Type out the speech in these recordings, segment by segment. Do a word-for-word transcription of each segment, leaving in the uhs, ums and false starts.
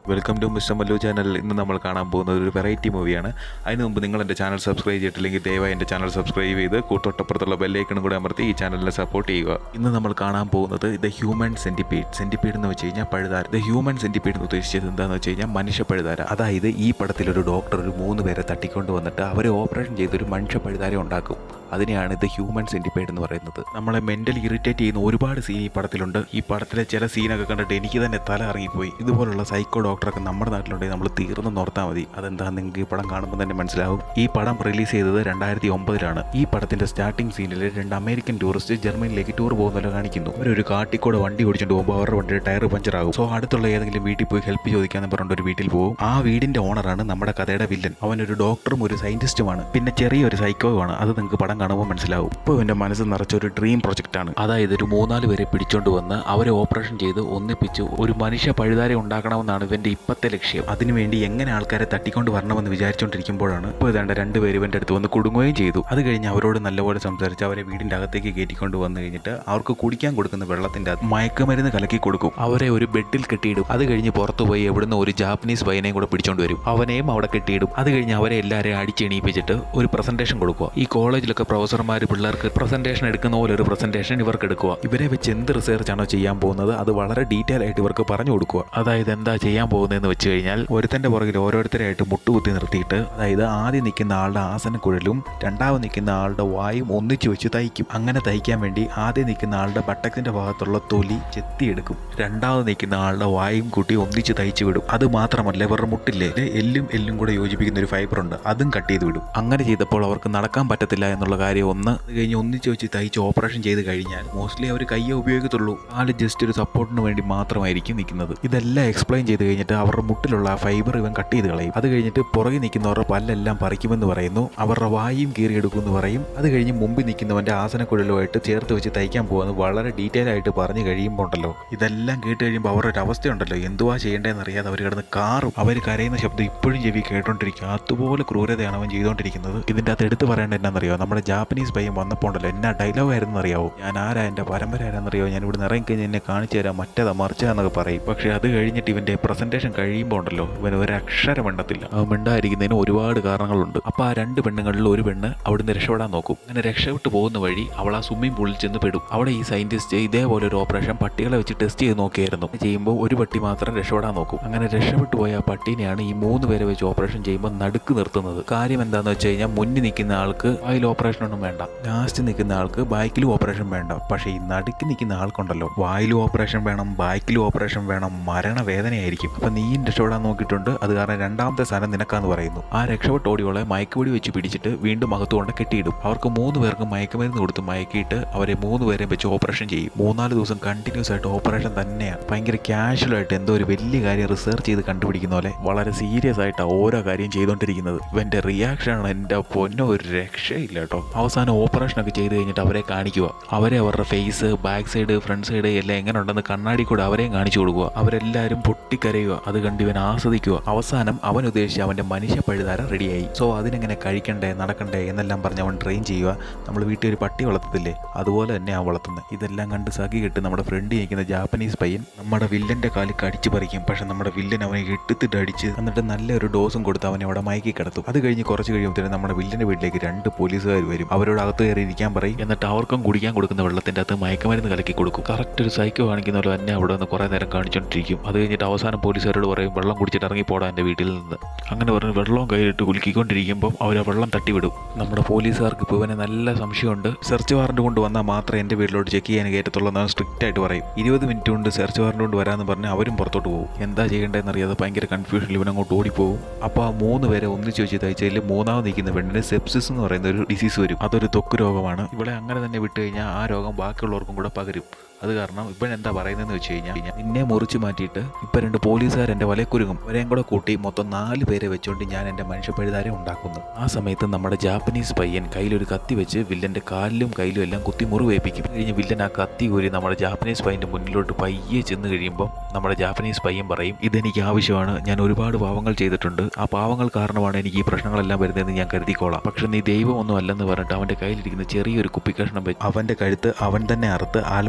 Welcome to mister Mallu channel. ഇന്ന് നമ്മൾ കാണാൻ പോകുന്നത് ഒരു വെറൈറ്റി മൂവിയാണ്. അതിന് മുമ്പ് നിങ്ങൾ എൻ്റെ ചാനൽ സബ്സ്ക്രൈബ് ചെയ്തിട്ടില്ലെങ്കിൽ ദയവായി എൻ്റെ ചാനൽ സബ്സ്ക്രൈബ് ചെയ്ത് കൂട്ടൊട്ടപ്പുറത്തുള്ള ബെല്ലൈക്കണും കൂടെ അമർത്തി ഈ ചാനലിനെ സപ്പോർട്ട് ചെയ്യുക. ഇന്ന് നമ്മൾ കാണാൻ പോകുന്നത് ദ ഹ്യൂമൻ സെൻറ്റിപീഡ്. സെൻറ്റിപീഡ് എന്ന് വെച്ച് കഴിഞ്ഞാൽ പഴുതാര. ദ ഹ്യൂമൻ സെൻറ്റിപീഡ് എന്ന് ഉദ്ദേശിച്ചത് എന്താണെന്ന് വെച്ച് കഴിഞ്ഞാൽ മനുഷ്യ പഴുതാര. അതായത് ഈ പടത്തിലൊരു ഡോക്ടർ ഒരു മൂന്ന് പേരെ തട്ടിക്കൊണ്ട് വന്നിട്ട് അവരെ ഓപ്പറേഷൻ ചെയ്തൊരു മനുഷ്യ പഴുതാര ഉണ്ടാക്കും. അതിനെയാണ് ദ ഹ്യൂമൻ സെൻറ്റിപീഡ് എന്ന് പറയുന്നത്. നമ്മളെ മെൻ്റലി ഇറിറ്റേറ്റ് ചെയ്യുന്ന ഒരുപാട് സീൻ ഈ പടത്തിലുണ്ട്. ഈ പടത്തിലെ ചില സീനൊക്കെ കണ്ടിട്ട് എനിക്ക് തന്നെ തല ഇറങ്ങിപ്പോയി. ഇതുപോലുള്ള സൈക്കോ ഡോക്ടറൊക്കെ നമ്മുടെ നാട്ടിലുണ്ടെങ്കിൽ നമ്മൾ തീർന്ന് നോർത്താൽ മതി. അതെന്താണെന്ന് നിങ്ങൾക്ക് ഈ പടം കാണുമ്പോൾ തന്നെ മനസ്സിലാവും. ഈ പടം റിലീസ് ചെയ്തത് രണ്ടായിരത്തി ഒമ്പതിലാണ്. ഈ പടത്തിന്റെ സ്റ്റാർട്ടിംഗ് സീനിൽ രണ്ട് അമേരിക്കൻ ടൂറിസ്റ്റ് ജർമ്മനിയിലേക്ക് ടൂർ പോകുന്നല്ലോ കാണിക്കുന്നു. അവരൊരു കാട്ടിക്കൂടെ വണ്ടി ഓടിച്ചുകൊണ്ട് പോകുമ്പോൾ അവരുടെ വണ്ടിയുടെ ടയർ പഞ്ചറാകും. സോ അടുത്തുള്ള ഏതെങ്കിലും വീട്ടിൽ പോയി ഹെൽപ്പ് ചോദിക്കാന്ന് പറഞ്ഞിട്ട് ഒരു വീട്ടിൽ പോകും. ആ വീടിന്റെ ഓണറാണ് നമ്മുടെ കഥയുടെ വില്ലൻ. അവനൊരു ഡോക്ടറും ഒരു സയന്റിസ്റ്റുമാണ്, പിന്നെ ചെറിയൊരു സൈക്കോയുമാണ്. അത് നിങ്ങൾക്ക് പടം കാണുമ്പോൾ മനസ്സിലാവും. ഇപ്പോൾ എൻ്റെ മനസ്സ് നിറച്ച ഒരു ഡ്രീം പ്രൊജക്റ്റ് ആണ്. അതായത് ഒരു മൂന്നാല് പേരെ പിടിച്ചോണ്ട് വന്ന് അവരെ ഓപ്പറേഷൻ ചെയ്ത് ഒന്നിപ്പിച്ച് ഒരു മനുഷ്യ പഴുതാര ഉണ്ടാക്കണമെന്നാണ് ഇവന്റെ ഇപ്പത്തെ ലക്ഷ്യം. അതിനുവേണ്ടി എങ്ങനെ ആൾക്കാരെ തട്ടിക്കൊണ്ട് വരണമെന്ന് വിചാരിച്ചുകൊണ്ടിരിക്കുമ്പോഴാണ് ഇപ്പോൾ ഇതാണ്ട് രണ്ടുപേര് ഇവന്റെ അടുത്ത് വന്ന് കുടുങ്ങുകയും ചെയ്തു. അത് കഴിഞ്ഞ് അവരോട് നല്ലപോലെ സംസാരിച്ച് അവരെ വീടിന്റെ അകത്തേക്ക് കയറ്റിക്കൊണ്ട് വന്നു കഴിഞ്ഞിട്ട് അവർക്ക് കുടിക്കാൻ കൊടുക്കുന്ന വെള്ളത്തിന്റെ അകത്ത് മയക്കുമരുന്ന് കലക്കി കൊടുക്കും. അവരെ ഒരു ബെഡിൽ കെട്ടിയിടും. അത് കഴിഞ്ഞ് പുറത്തു പോയി എവിടുന്ന് ഒരു ജാപ്പനീസ് പയ്യനെയും കൂടെ പിടിച്ചോണ്ട് വരും. അവനെയും അവിടെ കെട്ടിയിടും. അത് കഴിഞ്ഞ് അവരെ എല്ലാവരെയും അടിച്ചെണീപ്പിച്ചിട്ട് ഒരു പ്രസന്റേഷൻ കൊടുക്കുക. ഈ കോളേജിലൊക്കെ പ്രൊഫസർമാർ പിള്ളേർക്ക് പ്രസന്റേഷൻ എടുക്കുന്ന പോലെ ഒരു പ്രസന്റേഷൻ ഇവർക്ക് എടുക്കുക. ഇവരെ വെച്ച് എന്ത് റിസർച്ച് ആണോ ചെയ്യാൻ പോകുന്നത് അത് വളരെ ഡീറ്റെയിൽ ആയിട്ട് ഇവർക്ക് പറഞ്ഞു കൊടുക്കുക. അതായത് എന്താ ചെയ്യാൻ പോകുന്നതെന്ന് വെച്ച് കഴിഞ്ഞാൽ ഒരുത്തന്റെ പുറകിൽ ഓരോരുത്തരായിട്ട് മുട്ടുകുത്തി നിർത്തിയിട്ട്, അതായത് ആദ്യം നിൽക്കുന്ന ആളുടെ ആസനക്കുഴലും രണ്ടാമത് നിൽക്കുന്ന ആളുടെ വായും ഒന്നിച്ചു വെച്ച് തയ്ക്കും. അങ്ങനെ തയ്ക്കാൻ വേണ്ടി ആദ്യം നിൽക്കുന്ന ആളുടെ ബട്ടക്സിന്റെ ഭാഗത്തുള്ള തൊലി ചെത്തിയെടുക്കും. രണ്ടാമത് നിൽക്കുന്ന ആളുടെ വായും കൂട്ടി ഒന്നിച്ച് തയ്ച്ചു വിടും. അത് മാത്രമല്ല ഇവരുടെ മുട്ടില്ലേ എല്ലും എല്ലും കൂടെ യോജിപ്പിക്കുന്ന ഒരു ഫൈബർ ഉണ്ട്, അതും കട്ട് ചെയ്ത് വിടും. അങ്ങനെ ചെയ്തപ്പോൾ അവർക്ക് നടക്കാൻ പറ്റത്തില്ല എന്നുള്ള കാര്യം ഒന്ന് അത് കഴിഞ്ഞ് ഒന്നിച്ച് വെച്ച് തയ്ച്ച് ഓപ്പറേഷൻ ചെയ്ത് കഴിഞ്ഞാൽ മോസ്റ്റ്ലി അവർ കയ്യെ ഉപയോഗിക്കത്തുള്ളൂ. ആള് ജസ്റ്റ് ഒരു സപ്പോർട്ടിന് വേണ്ടി മാത്രമായിരിക്കും നിൽക്കുന്നത്. ഇതെല്ലാം എക്സ്പ്ലെയിൻ ചെയ്ത് കഴിഞ്ഞിട്ട് അവരുടെ മുട്ടിലുള്ള ആ ഫൈബർ ഇവൻ കട്ട് ചെയ്ത് കളയും. അത് കഴിഞ്ഞിട്ട് പുറകെ നിൽക്കുന്നവരുടെ പല്ലെല്ലാം പറിക്കുമെന്ന് പറയുന്നു. അവരുടെ വായും കീറിയെടുക്കുമെന്ന് പറയും. അത് കഴിഞ്ഞ് മുമ്പിൽ നിൽക്കുന്നവന്റെ ആസനക്കുഴലുമായിട്ട് ചേർത്ത് വെച്ച് തയ്ക്കാൻ പോകുന്നത് വളരെ ഡീറ്റെയിൽ ആയിട്ട് പറഞ്ഞു കഴിയുമ്പോൾ ഉണ്ടല്ലോ, ഇതെല്ലാം കേട്ട് കഴിയുമ്പോൾ അവരുടെ ഒരു അവസ്ഥയുണ്ടല്ലോ, എന്തുവാ ചെയ്യേണ്ടതെന്ന് അറിയാതെ അവർ കിടന്ന് കാറും. അവർ കരയുന്ന ശബ്ദം ഇപ്പോഴും ചെവി കേട്ടോണ്ടിരിക്കുക. അതുപോലെ ക്രൂരതയാണ് അവൻ ചെയ്തുകൊണ്ടിരിക്കുന്നത്. ഇതിൻ്റെ അകത്ത് എടുത്ത് പറയേണ്ടത് എന്നാണെന്നറിയോ, നമ്മുടെ ജാപ്പനീസ് പയ്യൻ വന്നപ്പോൾ ഉണ്ടല്ലോ എന്നാ ഡയലോഗ് ആയിരുന്നു അറിയാവോ, ഞാൻ ആരാ, എൻ്റെ പരമ്പര ആരാന്നറിയോ, ഞാൻ ഇവിടെ ഇറങ്ങിക്കഴിഞ്ഞ് എന്നെ കാണിച്ചു തരാം മറ്റേതാ മറിച്ചതെന്നൊക്കെ പറയും. പക്ഷേ അത് കഴിഞ്ഞിട്ട് ഇവൻ്റെ പ്രസന്റേഷൻ കഴിയുമ്പോൾ ഉണ്ടല്ലോ ഇവൻ ഒരു അക്ഷരം മിണ്ടത്തില്ല. അവൻ മിണ്ടായിരിക്കുന്നതിന് ഒരുപാട് കാരണങ്ങളുണ്ട്. അപ്പോൾ ആ രണ്ട് പെണ്ണുങ്ങളിൽ ഒരു പെണ്ണ് അവിടുന്ന് രക്ഷപ്പെടാൻ നോക്കും. അങ്ങനെ രക്ഷപ്പെട്ട് പോകുന്ന വഴി അവൾ ആ സ്വിമ്മിംഗ് പൂളിൽ ചെന്ന് പെടും. അവിടെ ഈ സയന്റിസ്റ്റ് ഇതേപോലെ ഒരു ഓപ്പറേഷൻ പട്ടികളെ വെച്ച് ടെസ്റ്റ് ചെയ്ത് നോക്കിയായിരുന്നു. ചെയ്യുമ്പോൾ ഒരു പട്ടി മാത്രം രക്ഷപ്പെടാൻ നോക്കും. അങ്ങനെ രക്ഷപ്പെട്ടു പോയ ആ പട്ടീനെയാണ് ഈ മൂന്ന് പേരെ വെച്ച് ഓപ്പറേഷൻ ചെയ്യുമ്പോൾ നടുക്ക് നിർത്തുന്നത്. കാര്യം എന്താണെന്ന് വെച്ച് കഴിഞ്ഞാൽ മുന്നിൽ നിൽക്കുന്ന ആൾക്ക് വായിൽ ഓപ്പറേഷൻ ഒന്നും വേണ്ട, ലാസ്റ്റ് നിൽക്കുന്ന ആൾക്ക് ബാക്കിലും ഓപ്പറേഷൻ വേണ്ട. പക്ഷേ ഈ നടുക്ക് നിൽക്കുന്ന ആൾക്കുണ്ടല്ലോ വായിലും ഓപ്പറേഷൻ വേണം, ബാക്കിലും ഓപ്പറേഷൻ വേണം, മരണവേദനയായിരിക്കും. അപ്പം നീയും രക്ഷപ്പെടാൻ നോക്കിയിട്ടുണ്ട്, അത് കാരണം രണ്ടാമത്തെ സ്ഥാനം നിനക്കാന്ന് പറയുന്നു. ആ രക്ഷപ്പെട്ട ഓടിയോളെ മയക്കുപൊടി വെച്ച് പിടിച്ചിട്ട് വീണ്ടും അകത്തുകൊണ്ട് കെട്ടിയിടും. അവർക്ക് മൂന്ന് പേർക്ക് മയക്കുമരുന്ന് കൊടുത്ത് മയക്കിയിട്ട് അവരെ മൂന്ന് പേരെ വെച്ച് ഓപ്പറേഷൻ ചെയ്യും. മൂന്നാല് ദിവസം കണ്ടിന്യൂസ് ആയിട്ട് ഓപ്പറേഷൻ തന്നെയാണ്. ഭയങ്കര കാഷ്വൽ ആയിട്ട് എന്തോ ഒരു വലിയ കാര്യം റിസർച്ച് ചെയ്ത് കണ്ടുപിടിക്കുന്ന പോലെ വളരെ സീരിയസ് ആയിട്ട് ഓരോ കാര്യം ചെയ്തുകൊണ്ടിരിക്കുന്നത്. ഇവന്റെ റിയാക്ഷനാണ് എൻ്റെ പൊന്നോ ഒരു രക്ഷയില്ല കേട്ടോ. അവസാനം ഓപ്പറേഷനൊക്കെ ചെയ്ത് കഴിഞ്ഞിട്ട് അവരെ കാണിക്കുക. അവരെ അവരുടെ face, back side, front side എല്ലാം എങ്ങനെ ഉണ്ടെന്ന് കണ്ണാടി കൂടെ അവരെയും കാണിച്ചു കൊടുക്കുക. അവരെല്ലാവരും പൊട്ടിക്കരയുക. അത് കണ്ട് ഇവൻ ആസ്വദിക്കുക. അവസാനം അവൻ ഉദ്ദേശിച്ച് അവൻ്റെ മനുഷ്യ പഴുതാര റെഡിയായി. സോ അതിനെങ്ങനെ കഴിക്കണ്ടേ നടക്കണ്ടേ എന്നെല്ലാം പറഞ്ഞ് അവൻ ട്രെയിൻ ചെയ്യുക. നമ്മൾ വീട്ടിൽ ഒരു പട്ടി വളർത്തത്തില്ലേ അതുപോലെ തന്നെ ആ വളർത്തുന്നത്. ഇതെല്ലാം കണ്ട് സഖി കെട്ട് നമ്മുടെ ഫ്രണ്ട് ഇരിക്കുന്ന ജാപ്പനീസ് പയ്യൻ നമ്മുടെ വില്ലൻ്റെ കാലിൽ കടിച്ചു പറിക്കും. പക്ഷെ നമ്മുടെ വില്ലൻ അവനെ ഇട്ടിത്തിട്ട് അടിച്ച് എന്നിട്ട് നല്ലൊരു ഡോസും കൊടുത്ത് അവനെ അവിടെ മയക്കി കിടത്തും. അത് കഴിഞ്ഞ് കുറച്ച് കഴിയുമ്പോഴത്തേനും നമ്മുടെ വില്ലൻ്റെ വീട്ടിലേക്ക് രണ്ട് പോലീസുകാർ വരും. അവരോട് അകത്ത് കയറി ഇരിക്കാൻ പറയും. എന്നിട്ട് അവർക്കും കുടിക്കാൻ കൊടുക്കുന്ന വെള്ളത്തിൻ്റെ അകത്ത് മയക്കുമരുന്ന് കലക്കി കൊടുക്കും. കറക്റ്റ് ഒരു സൈക്കോ കാണിക്കുന്ന പോലെ തന്നെ അവിടെ നിന്ന് കുറേ നേരം കാണിച്ചുകൊണ്ടിരിക്കും. അത് കഴിഞ്ഞിട്ട് അവസാനം പോലീസുകാരോട് പറയും വെള്ളം കുടിച്ചിട്ട് ഇറങ്ങിപ്പോടാ എൻ്റെ വീട്ടിൽ നിന്ന്. അങ്ങനെ പറഞ്ഞ് വെള്ളവും കയ്യിലിട്ട് കുലുക്കിക്കൊണ്ടിരിക്കുമ്പോൾ അവർ ആ വെള്ളം തട്ടിവിടും. നമ്മുടെ പോലീസുകാർക്ക് ഇപ്പോൾ ഇവനെ നല്ല സംശയമുണ്ട്. സെർച്ച് വാറണ്ട് കൊണ്ട് വന്നാൽ മാത്രമേ എൻ്റെ വീട്ടിലോട്ട് ചെക്ക് ചെയ്യാൻ കയറ്റത്തുള്ളൂ എന്ന് സ്ട്രിക്റ്റ് ആയിട്ട് പറയും. ഇരുപത് മിനിറ്റ് കൊണ്ട് സെർച്ച് വാറണ്ട് കൊണ്ട് വരാമെന്ന് പറഞ്ഞ് അവരും പുറത്തോട്ട് പോകും. എന്താ ചെയ്യേണ്ടതെന്ന് അറിയാതെ ഭയങ്കര കൺഫ്യൂഷനിൽ ഇവനങ്ങോട്ട് ഓടിപ്പോകും. അപ്പോൾ ആ മൂന്ന് പേരെ ഒന്നിച്ച് വെച്ച് തയ്ച്ചതിൽ മൂന്നാമത് നിൽക്കുന്ന പെണ്ണിന് സെപ്സിസ് എന്ന് പറയുന്ന ഒരു ഡിസീസ് വരും. അതൊരു ത്വക്ക് രോഗമാണ്. ഇവിടെ അങ്ങനെ തന്നെ വിട്ട് കഴിഞ്ഞാൽ ആ രോഗം ബാക്കിയുള്ളവർക്കും കൂടെ പകരും. അത് കാരണം ഇപ്പം എന്താ പറയുന്നതെന്ന് വെച്ച് കഴിഞ്ഞാൽ നിന്നെ മുറിച്ച് മാറ്റിയിട്ട് ഇപ്പം രണ്ട് പോലീസുകാർ എൻ്റെ വലക്കുരുങ്ങും. അവരെയും കൂടെ കൂട്ടി മൊത്തം നാല് പേരെ വെച്ചുകൊണ്ട് ഞാൻ എൻ്റെ മനുഷ്യപ്പഴുതാരെ ഉണ്ടാക്കുന്നു. ആ സമയത്ത് നമ്മുടെ ജാപ്പനീസ് പയ്യൻ കയ്യിലൊരു കത്തി വെച്ച് വില്ലൻ്റെ കാലിലും കയ്യിലും എല്ലാം കുത്തി മുറിവേൽപ്പിക്കും. കഴിഞ്ഞ് വില്ലൻ ആ കത്തി കോരി നമ്മുടെ ജാപ്പനീസ് പയ്യൻ്റെ മുന്നിലോട്ട് പയ്യെ ചെന്ന് കഴിയുമ്പോൾ നമ്മുടെ ജാപ്പനീസ് പയ്യൻ പറയും ഇതെനിക്ക് ആവശ്യമാണ്, ഞാൻ ഒരുപാട് പാവങ്ങൾ ചെയ്തിട്ടുണ്ട്, ആ പാവങ്ങൾ കാരണമാണ് എനിക്ക് ഈ പ്രശ്നങ്ങളെല്ലാം വരുന്നതെന്ന് ഞാൻ കരുതിക്കോളാം. പക്ഷെ നീ ദൈവമൊന്നും അല്ലെന്ന് പറഞ്ഞിട്ട് അവൻ്റെ കയ്യിലിരിക്കുന്ന ചെറിയൊരു കുപ്പിക്കഷ്ണം വെച്ച് അവൻ്റെ കഴുത്ത് അവൻ തന്നെ അറുത്ത് ആത്മഹത്യ ചെയ്യും.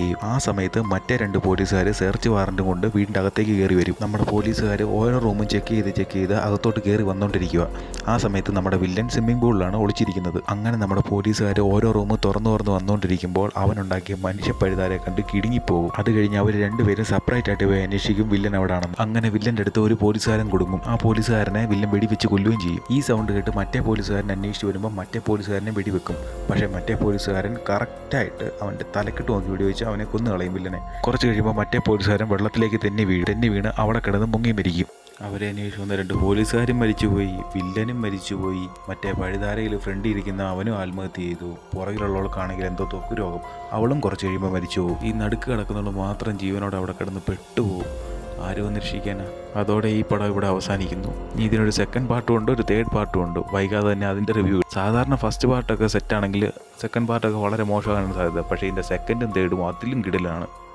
ചെയ്യും. ആ സമയത്ത് മറ്റേ രണ്ട് പോലീസുകാർ സെർച്ച് വാറന്റ് കൊണ്ട് വീടിൻ്റെ അകത്തേക്ക് കയറി വരും. നമ്മുടെ പോലീസുകാർ ഓരോ റൂമും ചെക്ക് ചെയ്ത് ചെക്ക് ചെയ്ത് അകത്തോട്ട് കയറി വന്നുകൊണ്ടിരിക്കുക. ആ സമയത്ത് നമ്മുടെ വില്ലൻ സ്വിമ്മിംഗ് പൂളിലാണ് ഒളിച്ചിരിക്കുന്നത്. അങ്ങനെ നമ്മുടെ പോലീസുകാർ ഓരോ റൂം തുറന്നു തുറന്ന് വന്നുകൊണ്ടിരിക്കുമ്പോൾ അവനുണ്ടാക്കിയ മനുഷ്യപ്പഴുതാരെ കണ്ട് കിടുങ്ങിപ്പോകും. അത് കഴിഞ്ഞ് അവർ രണ്ടുപേരും സെപ്പറേറ്റ് ആയിട്ട് പോയി അന്വേഷിക്കും വില്ലൻ എവിടെയാണെന്ന്. അങ്ങനെ വില്ലൻ്റെ അടുത്ത് ഒരു പോലീസുകാരൻ കൊടുക്കും. ആ പോലീസുകാരനെ വില്ലൻ വെടിവെച്ച് കൊല്ലുകയും ചെയ്യും. ഈ സൗണ്ട് കേട്ട് മറ്റേ പോലീസുകാരൻ അന്വേഷിച്ച് വരുമ്പോൾ മറ്റേ പോലീസുകാരനെ വെടിവെക്കും. പക്ഷേ മറ്റേ പോലീസുകാരൻ കറക്റ്റായിട്ട് അവൻ്റെ തലക്കിട്ട് നോക്കി വെടിവെച്ച് അവനെ കൊന്നു കളയും വില്ലനെ. കുറച്ച് കഴിയുമ്പോൾ മറ്റേ പോലീസുകാരൻ വെള്ളത്തിലേക്ക് തെന്നി വീഴും. തെന്നി വീണ് അവിടെ കിടന്ന് മുങ്ങി മരിക്കും. അവരെ അന്വേഷിച്ച് വന്ന രണ്ട് പോലീസുകാരും മരിച്ചുപോയി, വില്ലനും മരിച്ചുപോയി. മറ്റേ പഴുതാരയിൽ ഫ്രണ്ട് ഇരിക്കുന്ന അവനും ആത്മഹത്യ ചെയ്തു. പുറകിലുള്ളവൾക്കാണെങ്കിൽ എന്തോ ത്വക്ക് രോഗം, അവളും കുറച്ച് കഴിയുമ്പോൾ മരിച്ചു പോകും. ഈ നടുക്ക് കിടക്കുന്നവൾ മാത്രം ജീവനോടെ അവിടെ കിടന്ന് പെട്ടുപോകും. ആരും ഒന്ന് രക്ഷിക്കാനാ? അതോടെ ഈ പടം ഇവിടെ അവസാനിക്കുന്നു. ഇനി ഇതിനൊരു സെക്കൻഡ് പാർട്ടും ഉണ്ട്, ഒരു തേർഡ് പാർട്ടും ഉണ്ട്. വൈകാതെ തന്നെ അതിൻ്റെ റിവ്യൂ. സാധാരണ ഫസ്റ്റ് പാർട്ടൊക്കെ സെറ്റാണെങ്കിൽ സെക്കൻഡ് പാർട്ടൊക്കെ വളരെ മോശമാകാൻ സാധ്യത. പക്ഷേ ഇതിൻ്റെ സെക്കൻഡും തേർഡും അതിലും കിടലാണ്.